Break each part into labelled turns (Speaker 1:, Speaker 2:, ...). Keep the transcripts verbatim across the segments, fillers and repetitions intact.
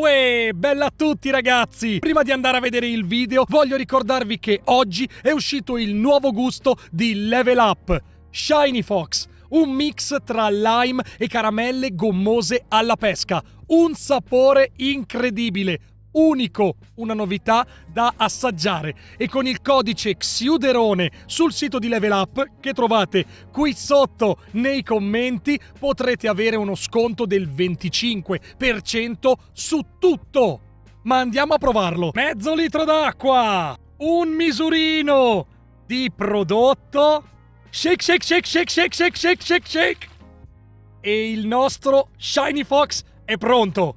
Speaker 1: Uè, bella a tutti ragazzi! Prima di andare a vedere il video voglio ricordarvi che oggi è uscito il nuovo gusto di Level Up, Shiny Fox, un mix tra lime e caramelle gommose alla pesca, un sapore incredibile, unico, una novità da assaggiare, e con il codice Xiuderone sul sito di Level Up che trovate qui sotto nei commenti potrete avere uno sconto del venticinque per cento su tutto. Ma andiamo a provarlo. Mezzo litro d'acqua, un misurino di prodotto, shake shake shake shake shake shake shake shake shake e il nostro Shiny Fox è pronto.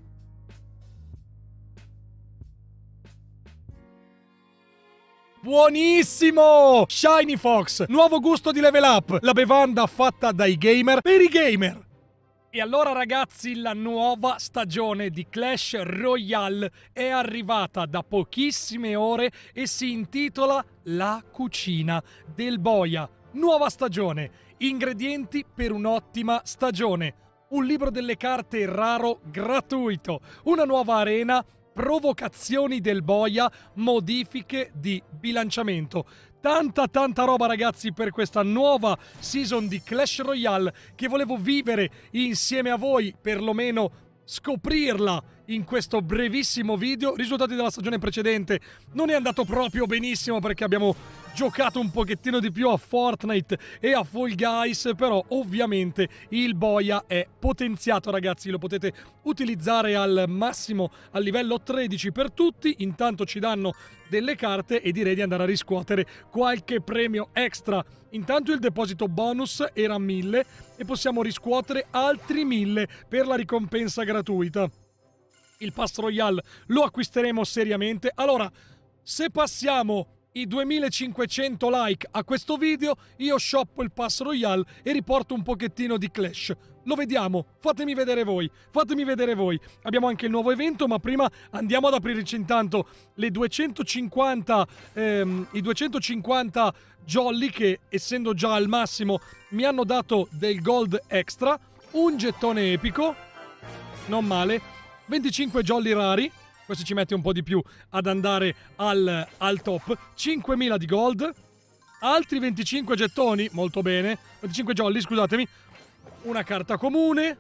Speaker 1: Buonissimo! Shiny Fox, nuovo gusto di Level Up, la bevanda fatta dai gamer per i gamer. E allora ragazzi, la nuova stagione di Clash Royale è arrivata da pochissime ore e si intitola La cucina del boia. Nuova stagione, ingredienti per un'ottima stagione, un libro delle carte raro gratuito, una nuova arena, provocazioni del boia, modifiche di bilanciamento. Tanta tanta roba ragazzi per questa nuova season di Clash Royale che volevo vivere insieme a voi, perlomeno scoprirla in questo brevissimo video. Risultati della stagione precedente: non è andato proprio benissimo perché abbiamo giocato un pochettino di più a Fortnite e a Fall Guys, però ovviamente il boia è potenziato ragazzi, lo potete utilizzare al massimo al livello tredici per tutti. Intanto ci danno delle carte e direi di andare a riscuotere qualche premio extra. Intanto il deposito bonus era mille e possiamo riscuotere altri mille per la ricompensa gratuita. Il Pass Royale lo acquisteremo seriamente. Allora, se passiamo i duemilacinquecento like a questo video, io shoppo il Pass Royale e riporto un pochettino di Clash. Lo vediamo, fatemi vedere voi, fatemi vedere voi. Abbiamo anche il nuovo evento, ma prima andiamo ad aprirci intanto le duecentocinquanta, ehm, i duecentocinquanta jolly che, essendo già al massimo, mi hanno dato del gold extra, un gettone epico, non male, venticinque jolly rari, questo ci mette un po' di più ad andare al, al top, cinquemila di gold, altri venticinque gettoni, molto bene, venticinque jolly, scusatemi, una carta comune,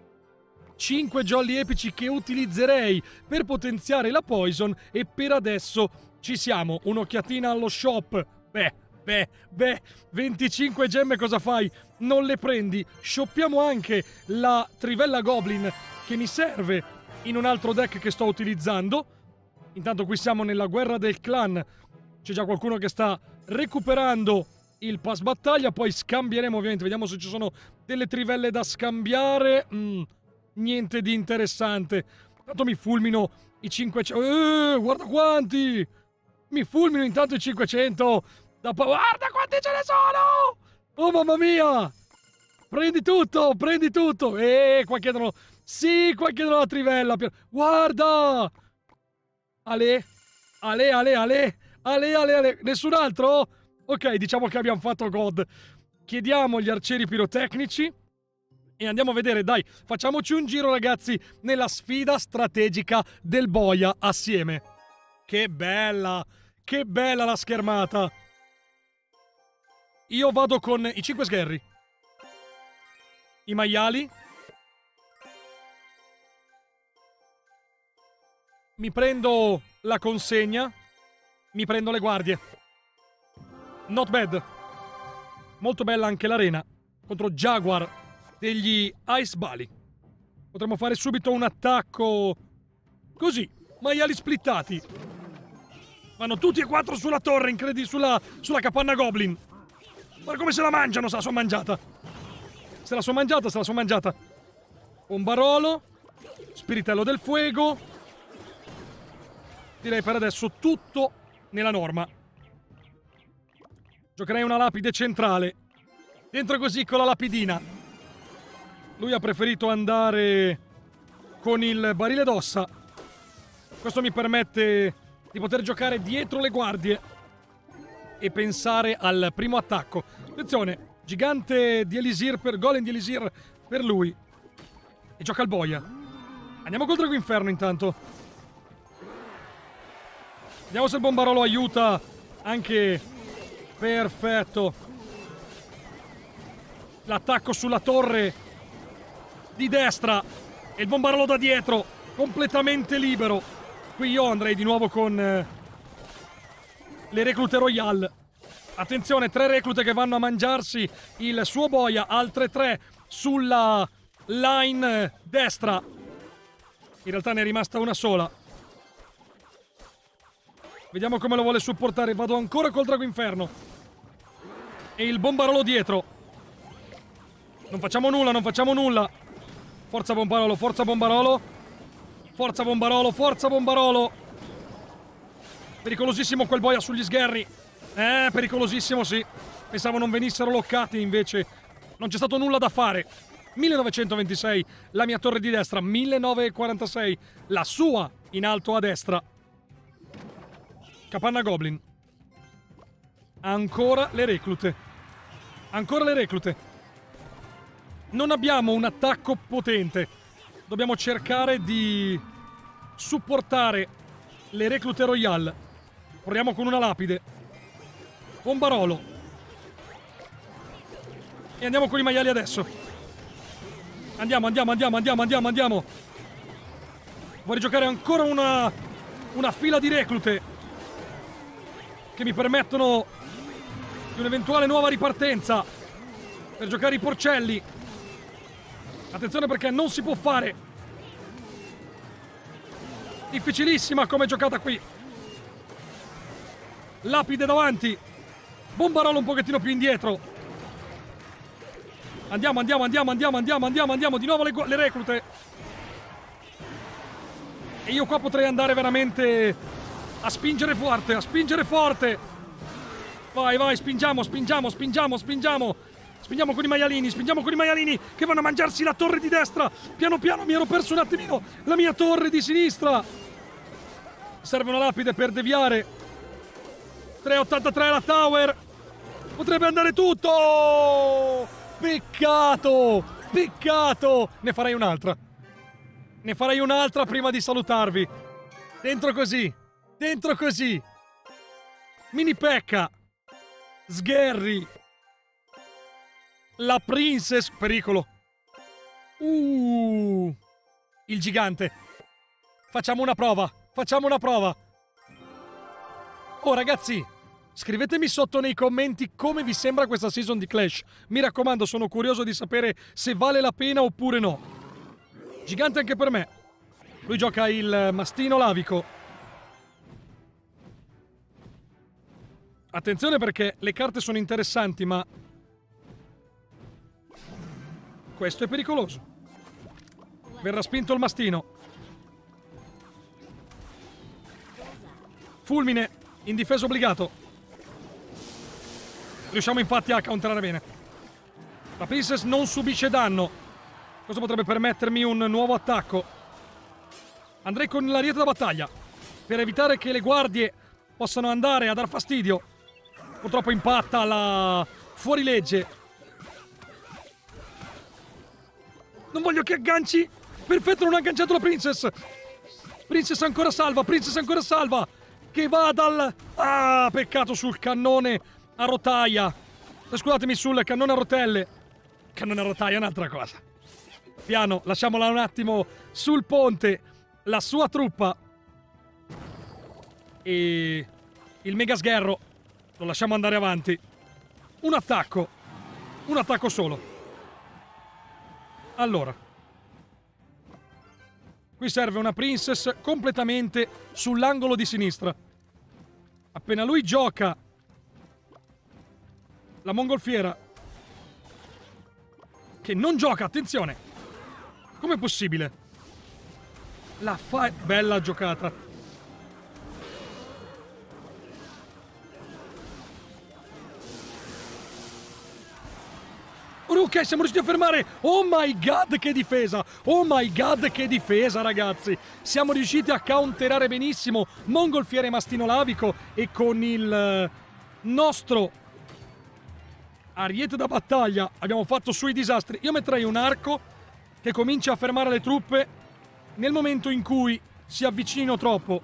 Speaker 1: cinque jolly epici che utilizzerei per potenziare la poison, e per adesso ci siamo. Un'occhiatina allo shop, beh, beh, beh, venticinque gemme cosa fai? Non le prendi? Shoppiamo anche la trivella goblin che mi serve in un altro deck che sto utilizzando. Intanto qui siamo nella guerra del clan, c'è già qualcuno che sta recuperando il pass battaglia, poi scambieremo ovviamente, vediamo se ci sono delle trivelle da scambiare. Mm, niente di interessante. Intanto mi fulmino i cinquecento, eh, guarda quanti! Mi fulmino intanto i cinquecento, da guarda quanti ce ne sono! Oh mamma mia! Prendi tutto, prendi tutto! E qua chiedono, sì, qua chiedono la trivella. Guarda! Ale, ale, ale, ale, ale, ale, ale. Nessun altro? Ok, diciamo che abbiamo fatto God. Chiediamo gli arcieri pirotecnici e andiamo a vedere, dai, facciamoci un giro ragazzi nella sfida strategica del boia assieme. Che bella, che bella la schermata. Io vado con i cinque sgherri, i maiali, mi prendo la consegna, mi prendo le guardie. Not bad. Molto bella anche l'arena contro Jaguar degli Ice Bali. Potremmo fare subito un attacco così, maiali splittati. Vanno tutti e quattro sulla torre, incredibile, sulla, sulla capanna Goblin. Guarda come se la mangiano, se la sono mangiata. Se la sono mangiata, se la sono mangiata. Bombarolo, spiritello del fuoco. Direi per adesso tutto nella norma. Giocherei una lapide centrale. Dentro così con la lapidina. Lui ha preferito andare con il barile d'ossa. Questo mi permette di poter giocare dietro le guardie e pensare al primo attacco. Attenzione, gigante di Elisir per golem di Elisir per lui. E gioca al boia. Andiamo col drago inferno intanto. Vediamo se il bombarolo aiuta anche. Perfetto. L'attacco sulla torre di destra e il bombarolo da dietro completamente libero. Qui io andrei di nuovo con eh, le reclute Royal. Attenzione, tre reclute che vanno a mangiarsi il suo boia, altre tre sulla line destra. In realtà ne è rimasta una sola. Vediamo come lo vuole supportare. Vado ancora col drago inferno. E il bombarolo dietro. Non facciamo nulla, non facciamo nulla. Forza bombarolo, forza bombarolo. Forza bombarolo, forza bombarolo. Pericolosissimo quel boia sugli sgherri. Eh, pericolosissimo, sì. Pensavo non venissero loccati, invece non c'è stato nulla da fare. millenovecentoventisei, la mia torre di destra. millenovecentoquarantasei, la sua in alto a destra. Capanna Goblin. Ancora le reclute. Ancora le reclute. Non abbiamo un attacco potente. Dobbiamo cercare di supportare le reclute Royal. Proviamo con una lapide. Bombarolo. E andiamo con i maiali adesso. Andiamo, andiamo, andiamo, andiamo, andiamo, andiamo. Vorrei giocare ancora una, una fila di reclute che mi permettono di un'eventuale nuova ripartenza per giocare i porcelli. Attenzione perché non si può fare. Difficilissima come giocata qui. Lapide davanti. Bombarolo un pochettino più indietro. Andiamo, andiamo, andiamo, andiamo, andiamo, andiamo, andiamo. Di nuovo le, le reclute. E io qua potrei andare veramente a spingere forte, a spingere forte. Vai, vai, spingiamo, spingiamo, spingiamo, spingiamo. Spingiamo con i maialini, spingiamo con i maialini che vanno a mangiarsi la torre di destra. Piano piano mi ero perso un attimino la mia torre di sinistra. Serve una lapide per deviare. tre ottantatré la tower. Potrebbe andare tutto. Peccato, peccato. Ne farei un'altra. Ne farei un'altra prima di salutarvi. Dentro così, dentro così. Mini Pekka. Sgherri. La Princess, pericolo. Uh, il gigante. Facciamo una prova, facciamo una prova. Oh ragazzi, scrivetemi sotto nei commenti come vi sembra questa season di Clash. Mi raccomando, sono curioso di sapere se vale la pena oppure no. Gigante anche per me. Lui gioca il mastino lavico. Attenzione perché le carte sono interessanti, ma questo è pericoloso. Verrà spinto il mastino. Fulmine, indifeso obbligato. Riusciamo infatti a counterare bene. La Princess non subisce danno. Questo potrebbe permettermi un nuovo attacco. Andrei con l'ariete da battaglia per evitare che le guardie possano andare a dar fastidio. Purtroppo impatta la fuorilegge. Non voglio che agganci. Perfetto, non ha agganciato la Princess. Princess ancora salva, Princess ancora salva. Che va dal... Ah, peccato sul cannone a rotaia. Scusatemi, sul cannone a rotelle. Cannone a rotaia è un'altra cosa. Piano, lasciamola un attimo sul ponte. La sua truppa. E... il mega sgherro. Lo lasciamo andare avanti. Un attacco. Un attacco solo. Allora, qui serve una Princess completamente sull'angolo di sinistra. Appena lui gioca la mongolfiera, che non gioca, attenzione. Com'è possibile? La fa... Bella giocata. Ok, siamo riusciti a fermare. Oh my god, che difesa. Oh my god, che difesa, ragazzi. Siamo riusciti a counterare benissimo mongolfiere mastino lavico. E con il nostro ariete da battaglia abbiamo fatto sui disastri. Io metterei un arco che comincia a fermare le truppe nel momento in cui si avvicino troppo.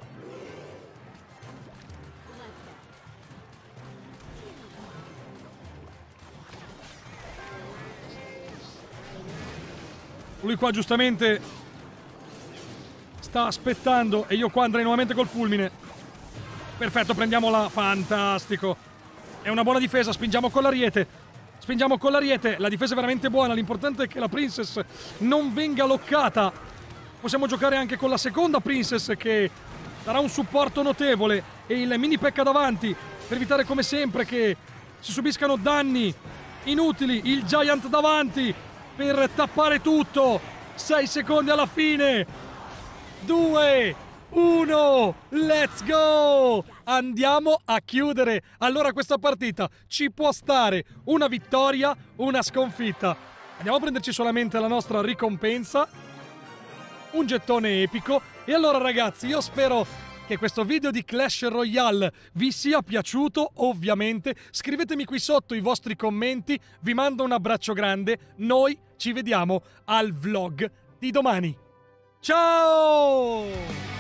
Speaker 1: Lui qua giustamente sta aspettando e io qua andrei nuovamente col fulmine. Perfetto, prendiamola. Fantastico. È una buona difesa, spingiamo con l'ariete. Spingiamo con l'ariete, la difesa è veramente buona, l'importante è che la Princess non venga loccata. Possiamo giocare anche con la seconda Princess che darà un supporto notevole e il mini P E K K A davanti per evitare come sempre che si subiscano danni inutili. Il Giant davanti per tappare tutto. sei secondi alla fine. due, uno, let's go! Andiamo a chiudere allora questa partita. Ci può stare una vittoria, una sconfitta. Andiamo a prenderci solamente la nostra ricompensa, un gettone epico. E allora ragazzi, io spero che questo video di Clash Royale vi sia piaciuto. Ovviamente scrivetemi qui sotto i vostri commenti. Vi mando un abbraccio grande. Noi ci vediamo al vlog di domani. Ciao!